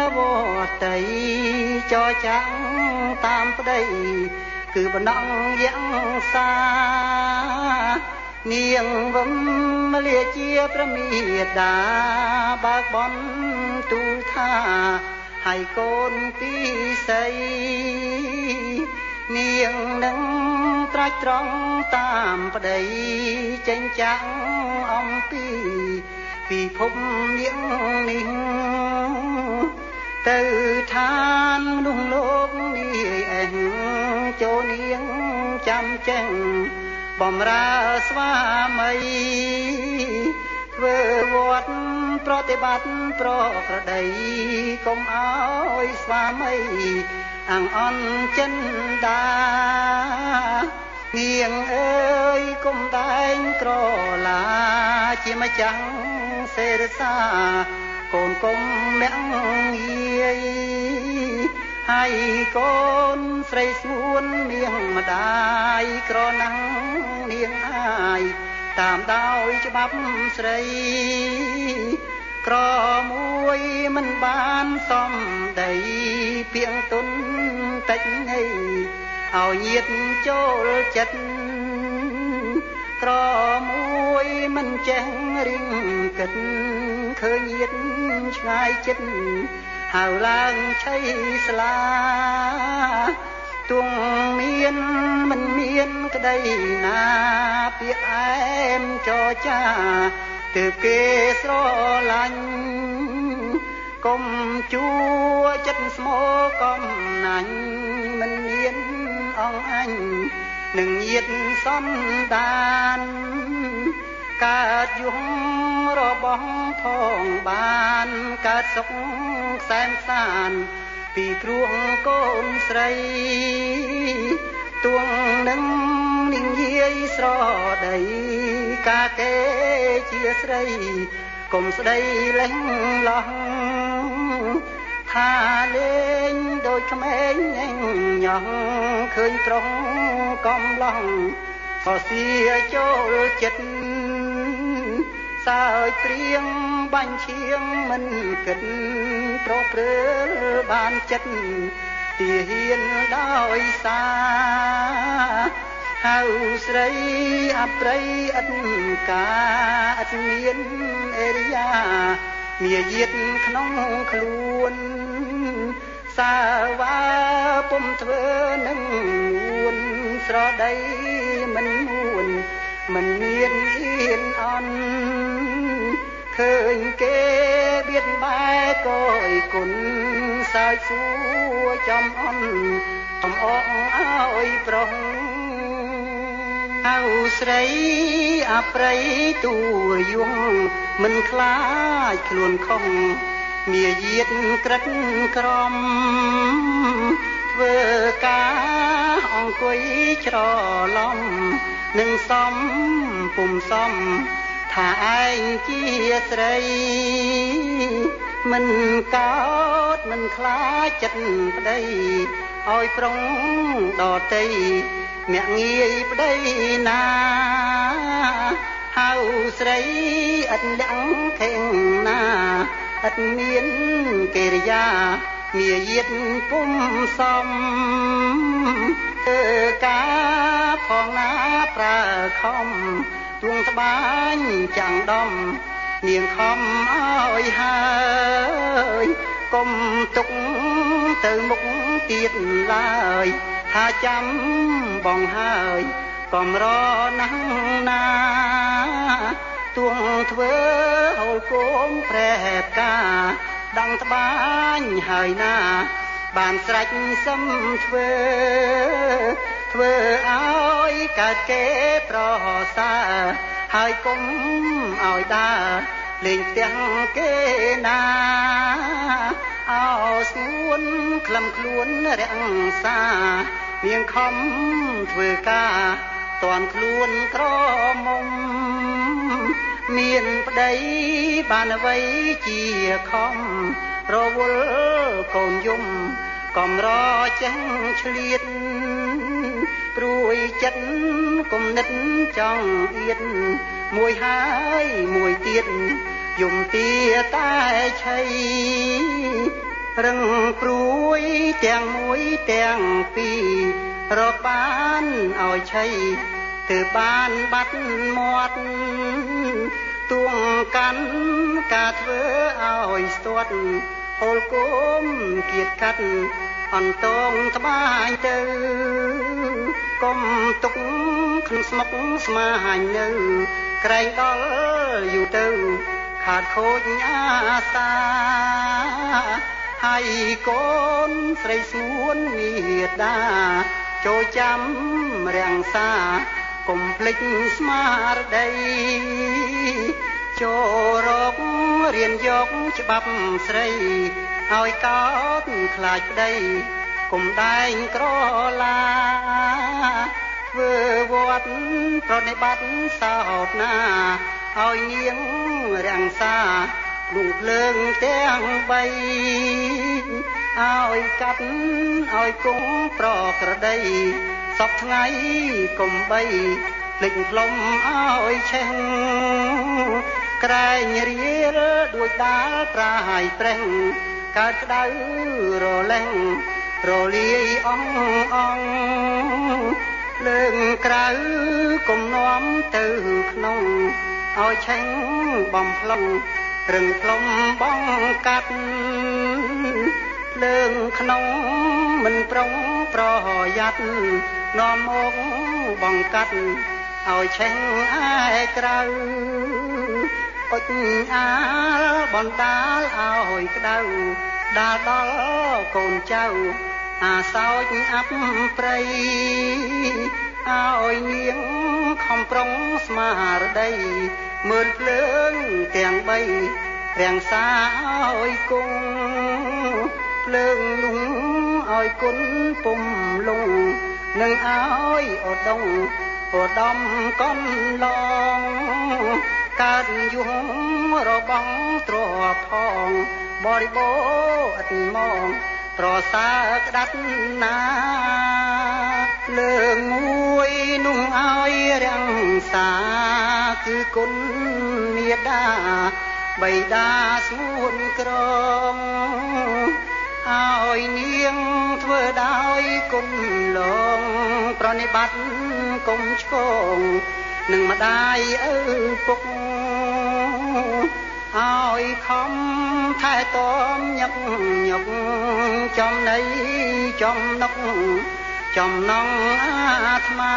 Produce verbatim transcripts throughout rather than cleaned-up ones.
វត្តៃចរចាំងតាមប្តីគឺបណ្ដងយ៉ាងសានាងវឹមលាជាព្រះមេតាបើកបនទូលថាហើយកូនពីសីនាងនឹងត្រាច់ត្រង់តាមប្តីចេញចាំងអំពីពិភពនាងនេះទៅឋានមនុស្សលោកនេះអេះចូលនាងចាំចេញបំរើស្វាមីធ្វើវត្តប្រតិបត្តិប្រក្រតីកុំអោយស្វាមីអង្អន់ចិនដានាងអើយកុំតែងក្រឡាជាម្ចាស់សេរសាកូនកុំមាំងយាយហើយកូនស្រីស្ងួននាងម្ដាយក្រណាំងនាងអាយតាមដោយច្បាប់ស្រីក្រមួយមិនបានសំដីពីងទុនតិចហីឲ្យញាតចូលចិត្តក្រមួយមិនចេះរិញគិតឃើញញាតឆ្ងាយចិត្តហៅឡើងឆៃស្លាទួងមានមិនមានក្តីណាពាក្យអែមចរចាទើបគេស្រឡាញ់កុំជួចិត្តស្មោកំណាញ់មិនមានអងអញនឹងញាតសន្តានកើតយងរបស់ផងបានកើតសុខសែនសានពីព្រោះកូនស្រីទួងនឹងនាងយាយស្រដីកាគេជាស្រីកុំស្ដីលេងឡោះថាលេងដូចក្មេងញញ៉ោះឃើញប្រុសកំឡោះក៏សៀចូលចិត្តសើចព្រៀងបាញ់ឈៀងមិនគិតប្រព្រឹត្តបានចិត្តទាហានដោយសារហៅស្រីអប្រិយអិតកាអត់មានអេរិយាមាយាទក្នុងខ្លួនសាវ៉ាពុំធ្វើនឹងនួនស្រដីមិននួនមិនមានអៀនអន់ឃើញគេបៀតបែកកយគុណសើចសួរចំអន់អំអងអើយប្រុសហៅស្រីអប្រិយទួយងមិនខ្លាចខ្លួនខុសមាយាទក្រិតក្រំធ្វើការអង្គុយច្រឡំនឹងសំពុំសំថាឯងជាស្រីមិនកោតមិនខ្លាចចិត្តប្តីឲ្យប្រុងដតីមាក់ងាយប្តីណាហៅស្រីឥតលាក់ខេងណាឥតមានកិរិយាមាយាទពុំសំធ្វើការផងណាប្រើខំទួងត្បាញចាំងដំនាងខំឲ្យហើយកុំទុកទៅមុខទៀតឡើយថាចាំបងហើយកុំរណាំងណាទួងធ្វើហូលគោមប្រែផ្កាដងត្បាញហើយណាបានស្រេចសឹមធ្វើធ្វើឲ្យកើតគេប្រសើរហើយកុំឲ្យដើរលេងផ្ទះគេណាអោស្ងួនក្លំខ្លួនរាំងសានាងខំធ្វើការតន់ខ្លួនក្រមុំមានប្តីបានអ្វីជាខំរវល់កូនយំកំរចេះឆ្លៀតព្រួយចិត្តគំនិតចង់អៀតមួយហើយមួយទៀតយំទាតែឆៃរឹងព្រួយទាំងមួយទាំងពីររកបានឲ្យឆៃទើបបានបាត់មាត់ទួងកាន់ការធ្វើឲ្យស្ទាត់ហូលគុំគៀតកាត់អន្តងត្បាញទៅកុំទុកក្នុងស្មុកស្មាញនៅក្រែងដល់យូរទៅខាតខូចអាសាហើយកូនស្រីស្ងួនមេដាចូលចាំរាំងសាកុំភ្លេចស្មារតីចូលរករៀនយកច្បាប់ស្រីឲ្យកោតខ្លាចប្តីកុំដែងក្រឡាធ្វើវត្តប្រណិប័តសោតណាឲ្យនាងរាំងសាលុងភ្លើងទាំងបីឲ្យកាត់ឲ្យគង់ប្រក្រដីសពថ្ងៃកុំបីភ្លេចផ្លុំឲ្យឆេះក្រែងរៀលដូចដាលប្រាយប្រេះកើតក្តៅរលែងរលាយអងអងលើងក្រៅកុំនាំទៅក្នុងឲ្យឆេះបំផ្លុំរឹងផ្លុំបងកាត់លើងក្នុងមិនប្រុងប្រយ័ត្ននាំមកបងកាត់ឲ្យឆេះឯក្រៅអុចអាលបណ្ដាលឲ្យក្តៅដាល់ដល់កូនចៅអាសោចអាប់ព្រៃឲ្យនាងខំប្រុងស្មារតីមើលភ្លើងទាំងបីរាំងសាឲ្យគង់ភ្លើងលងឲ្យគុណពុំលងនឹងឲ្យឧត្តមឧត្តមកនឡងកើតយុងរបងទ្រពផងបរិបោអត់មងប្រសើរក្តាត់ណាលើងមួយនោះឲ្យរាំងសាគឺគុណមេដាបៃតាស្ងួនក្រងឲ្យនាងធ្វើដោយគុណលងប្រណិប័តកុំឆ្កងនឹងម្ដាយឪពុកឲ្យខំថែទាំញឹកញឹកចំណៃចំណុកចំណងអាត្មា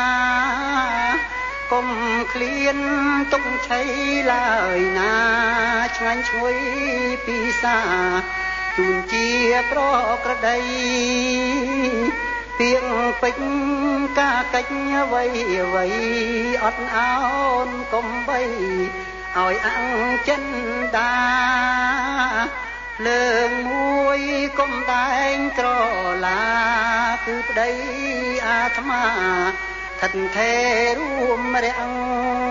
កុំឃ្លានទុកឆៃឡើយណាឆ្ងាញ់ឈ្ងុយពីសាទូនជាប្រក្រដីពីងពេញការកិច្ចអ្វីអ្វីអត់អោនកុំបីឲ្យអង្គចិនដាលើងមួយកុំដែងក្រឡាគឺប្តីអាត្មាថិតថេររួមរាំង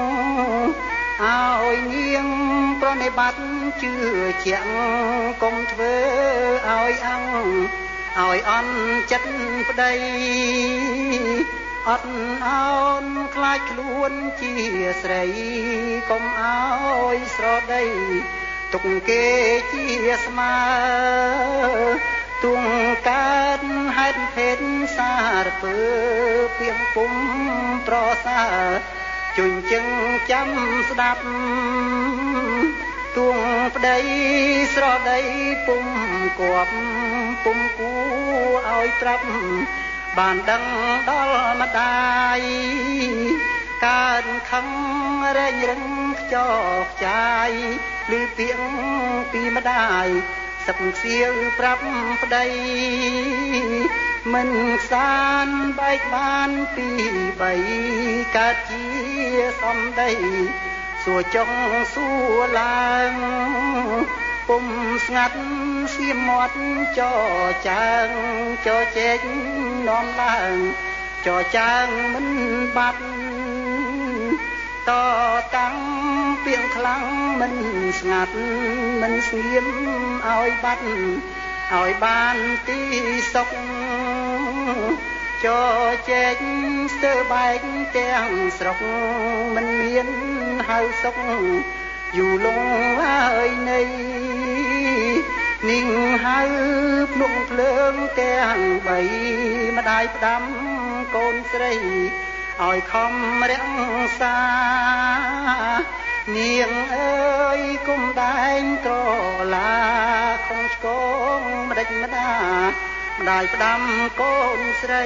ឲ្យនាងប្រណិប័តជឿជាក់កុំធ្វើឲ្យអង្គឲ្យអន់ចិត្តប្តីអត់អោនខ្លាចខ្លួនជាស្រីកុំឲ្យស្រដីទុកគេជាស្មើទួងកើតហេតុភេទសារពើពីងពុំប្រសើរជញ្ជឹងចាំស្ដាប់ទួងប្តីស្រដីពុំគប់ពុំគួរឲ្យត្រាប់បានដឹងដល់ម្ដាយកើតខឹងរែងរឹងខ្ចោខ្ចាយឮពាក្យពីម្ដាយសឹកសៀវប្រាប់ប្តីមិនខ្សានបែកបានពីបីកើតជាសំដីសួរចុងសួរឡើងពុំស្ងាត់សៀមមាត់ចោចាងចោជែកនាំឡើងចោចាងមិនបាត់តតាំងពីងខ្លាំងមិនស្ងាត់មិនស្ងៀមឲ្យបាត់ឲ្យបានទីសុខចោជែកស្ទើបែកទាំងស្រុកមិនមានហៅសុខយូរលងហើយនៃនាងហៅងទាំងបីម្ដាយផ្ដាំកូនស្រីឲ្យខំរក្សានាងអើយគុំដែងក្រឡាខំឆ្កងម្ដេចម្ដាម្ដាយផ្ដាំកូនស្រី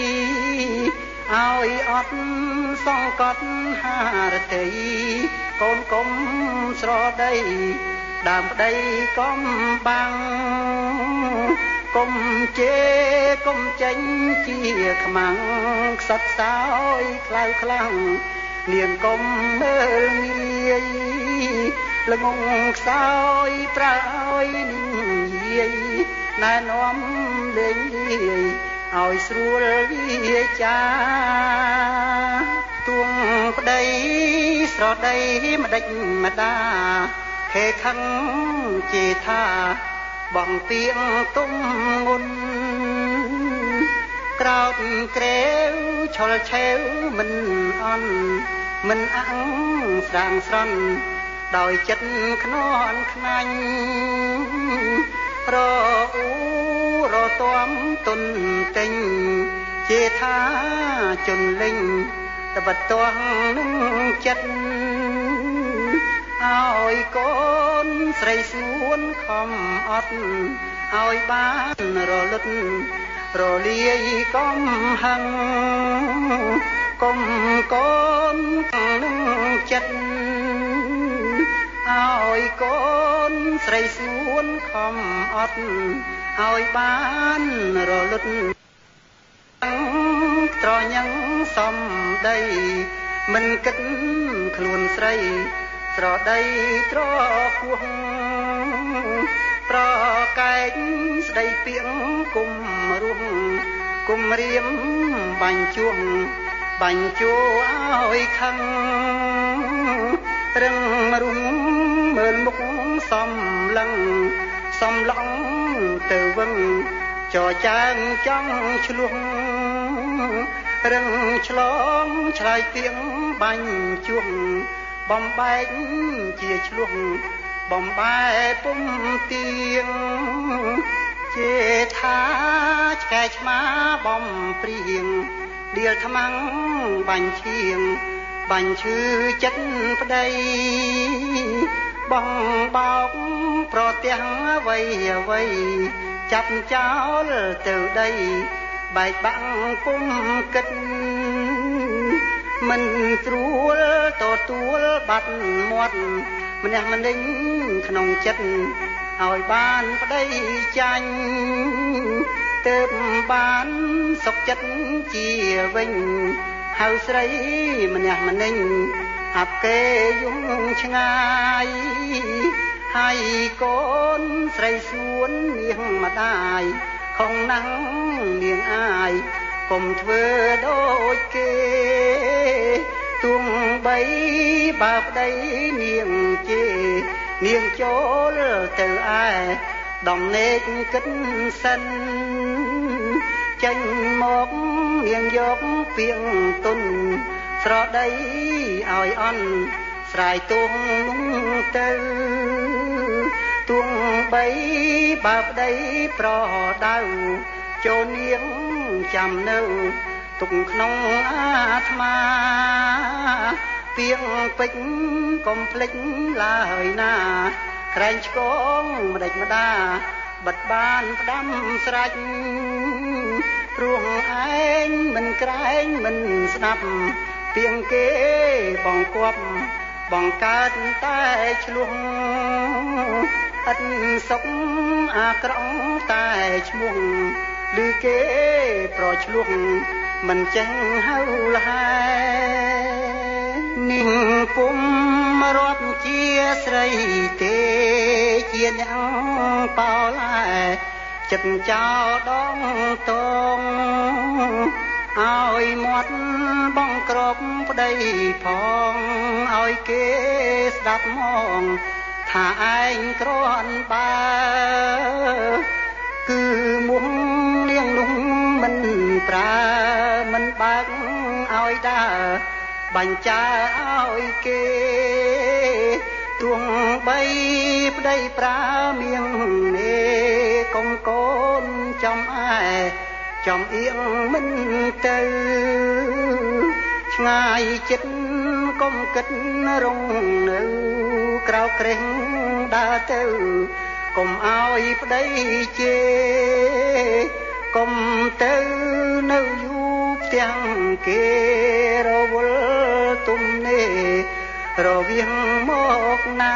ឲ្យអត់សង្កត់ហារតីកូនកុំស្រដីដើមប្តីកុំបាំងកុំជេរកុំចេញជាខ្មាំងខ្សត់សោយខ្លៅខ្លាំងនាងកុំមើលងាយល្ងងខ្សោយប្រោយនាងយាយណែនាំលេងលាយឲ្យស្រួលវាចាទួងប្តីស្រដីម្ដេចម្ដាខេខឹងជាថាបងពីងទុំងុនក្រោតក្រែវឈលឆេវមិនអន់មិនអាំងស្រាងស្រន់ដោយចិត្តខ្នន់ខ្នាញ់រអ៊ូរទាំទុនទិញជាថាជន់លេងតបតងនឹងចិត្តឲ្យកូនស្រីស្ងួនខំអត់ឲ្យបានរលត់រលាយកុំហឹងកុំកូននឹងចិត្តឲ្យកូនស្រីស្ងួនខំអត់ឲ្យបានរលត់ត្រញ៉ឹងសំដីមិនគិតខ្លួនស្រីស្រដីត្រពោះប្រកែកស្ដីពីងគុំរស់គុំរៀមបាញ់ជួងបាញ់ជួឲ្យខឹងរឹងរុំមើលមុខសំឡឹងសំឡងទៅវឹងចរចាងចង់ឆ្លោះរឹងឆ្លងឆ្លើយទៀងបាញ់ជួងបំបែកជាឆ្លោះបំបែពុំទៀងជាថាឆ្កែឆ្មាបំព្រៀងដៀលថ្មាំងបាញ់ឈៀងបាញ់ឈឺចិត្តប្តីបងបោកប្រទាំងអ្វីអ្វីចាប់ចោលទៅដីបែកបាំងពុំគិតមិនស្រួលទទួលបាត់មាត់ម្នេះម្នេះក្នុងចិត្តឲ្យបានប្តីចាញ់ទើបបានសុខចិត្តជាវិញហៅស្រីម្នេះម្នេះអាប់គេយំឆ្ងាយហើយកូនស្រីស្ងួននាងម្ដាយខំណាស់នាងអាយកុំធ្វើដូចគេទួងបីបើប្តីនាងជេនាងចូលទៅឯដំណេកគិតសិនចេញមកនាងយកពីងទុនស្រដីឲ្យអន់ស្រាយទួងនោះទៅទួងបីបើប្តីប្រដៅចូលនាងចាំនៅទុកក្នុងអាត្មាពីងពេជ្រកុំភ្លេចឡើយណាក្រែងឆ្កងម្ដេចម្ដាបិទបានផ្ដាំស្រាច់ព្រោះឯងមិនក្រែងមិនស្ដាប់ពីងគេបងគប់បងកើតតែឆ្លោះអិតសុកអាក្រក់តែឈ្មោះឬគេប្រឆ្លោះមិនចេះហៅលហើយនេះពុំរាប់ជាស្រីទេជាអ្នកបោឡាចិត្តចោដងតងឲ្យមាត់បងក្របប្តីផងឲ្យគេស្ដាប់មកថាឯងក្រាន់បើគឺមុំនាងនោះមិនប្រើមិនបើកឲ្យដើរបាញ់ចាឲ្យគេទួងបីប្តីប្រើមៀងនេកុំកូនចំអចំអៀងមិនទៅឆ្ងាយចិត្តកុំគិតរងនៅក្រៅក្រេះដើរទៅកុំឲ្យប្តីជេរកុំទៅនៅយូរផ្ទាំងគេរវល់ទុំនេះរវាងមកណា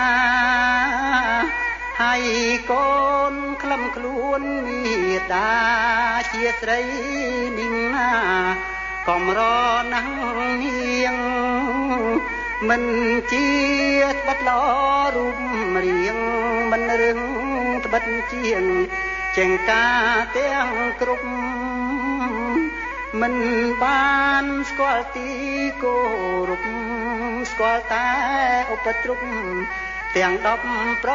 ហើយកូនក្លំខ្លួនមេដាជាស្រីនាងណាកំរណាំងនាងមិនជាត្បិតល្អរូបរាងមិនរឹងត្បិតជាងចេងការទាំងគ្រប់មិនបានស្គាល់ទីគោរពស្គាល់តែឧបទ្រពទាំងដប់ប្រ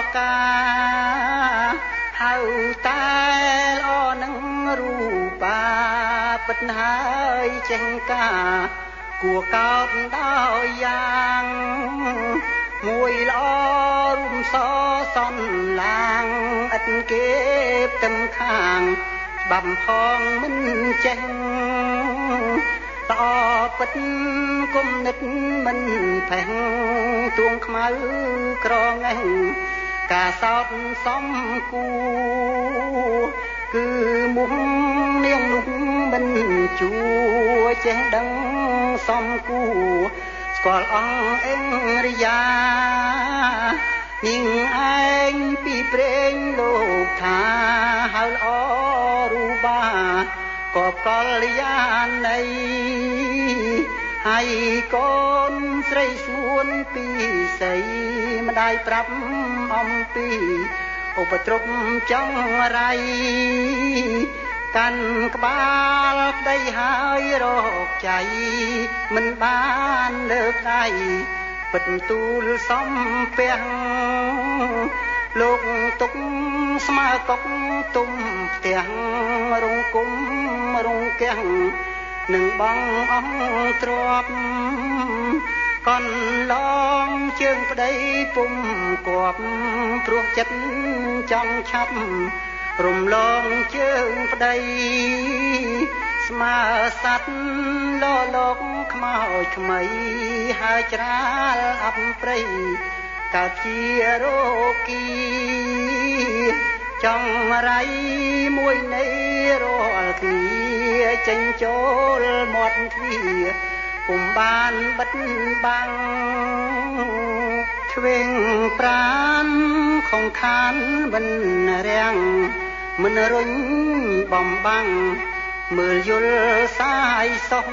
ការហៅតែល្អនឹងរូបាពិតហើយចេងការគួរកោតដោយយ៉ាងមួយល្អរួមសសន្លាងឥតគេផ្ទឹមខាងច្បាប់ផងមិនចេះតពិតគុំនិតមិនផេះទួងខ្មៅក្រងេះការសោតសំគូគឺមុខនាងនោះមិនជួចេះដឹងសំគូស្គាល់អង្គអេងរិយានាងឯងពីព្រេងលោកថាហៅល្អរូបាក៏កលយាណីហើយកូនស្រីស្ងួនពីស្រីម្ដាយប្រាប់អំពីឧបទ្រពចង់រៃកាន់ក្បាលប្តីហើយរកចៃមិនបានលើកដៃពិតទូលសំពះលោកទុកស្មើកុកទុំផ្ទះរងគុំរងកៀងនឹងបងអង្គទ្របកនឡងជើងប្តីពុំគប់ព្រោះចិត្តចង់ឆាប់រំលងជើងប្តីស្មើសัตว์លលោកខ្មោចខ្មៃហើយច្រាលអប់ព្រៃកើតជារោគីចង់រៃមួយនៃរាល់គ្នាចេញចូលមាត់ទ្វារពុំបានបិទបាំងឆ្វេងប្រានខំខានមិនរាំងមិនរុញបំបាំងមើលយល់សាយសោះ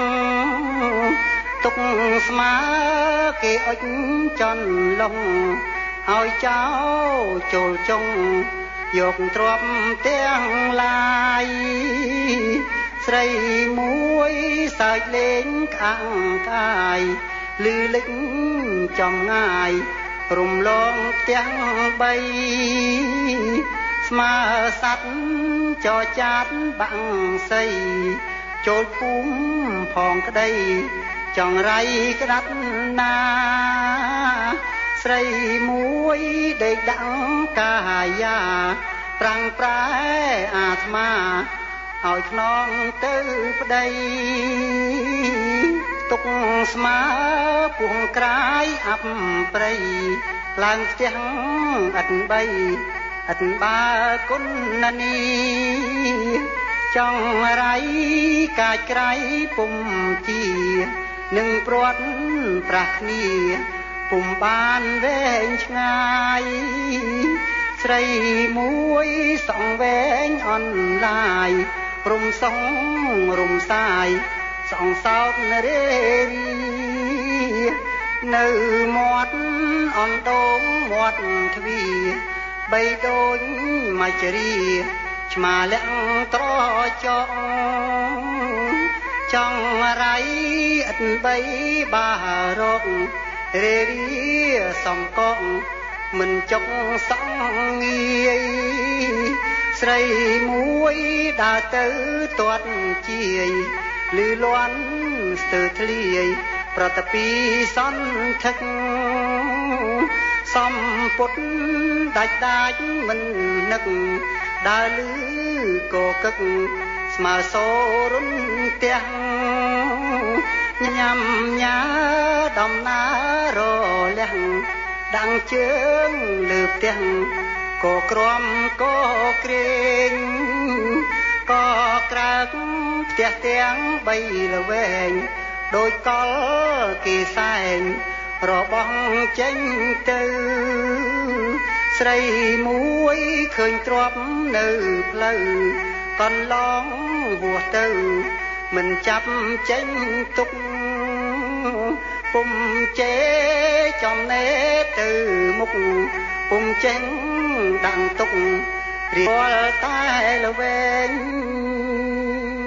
ទុកស្មើគេអុចចន់លងឲ្យចោចូលចុងយកទ្រពទាំងឡាយស្រីមួយសើចលេងក្អាំងកាយលឺលិចចំងាយរំលងទាំងបីស្មើសัตว์ចរចាត់បាំងសីចូលភូមិផងក្តីចង់រៃក្តាត់ណាស្រីមួយដេកដាក់កាយាប្រាំងប្រែអាត្មាឲ្យខ្នងទៅប្តីទុកស្មើពុះក្រាយអាប់ព្រៃឡើងផ្ទះឥតបីឥតបាគុណនីចង់រៃកាចក្រៃពុំជានឹងព្រាត់ប្រាស់គ្នាពុំបានវែងឆ្ងាយស្រីមួយសងវែងអនឡាយរំសងរំសាយសងសោករេរីនៅមាត់អនដងមាត់ទ្វារបីដូចមកជរីឆ្មាលាក់ត្រចកចង់រៃឥតបីបារករេរីសំកងមិនចុកសងងាយស្រីមួយដើរទៅទាត់ជាយលឺលាន់ស្ទើរធ្លាយប្រតពីសន្ធឹកសំពុតដាច់ដាច់មិននឹកដើរលឺកកឹកស្មើសូរុនទាំងញ៉ាំញ៉ាដំណើររលះដាំងជើងលើផ្ទះក៏ក្រំក៏ក្រែងក៏ក្រើកផ្ទះទាំងបីល្វែងដោយកលគេសែងរបស់ចេញទៅស្រីមួយឃើញទ្របនៅផ្លូវកន្លងហួសទៅមិនចាប់ចេញទុកពុំចេចំណេទៅមុខពុំចេញដាក់ទុករៀលតែល្វែង